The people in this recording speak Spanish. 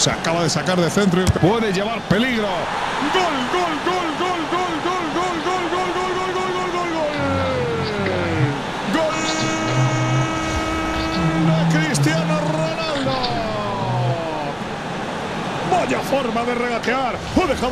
Se acaba de sacar de centro y puede llevar peligro. ¡Gol, gol, gol, gol, gol, gol, gol, gol, gol, gol, gol, gol, gol, gol, gol! ¡Gol de Cristiano Ronaldo! ¡Vaya forma de regatear! ¡Ha dejado!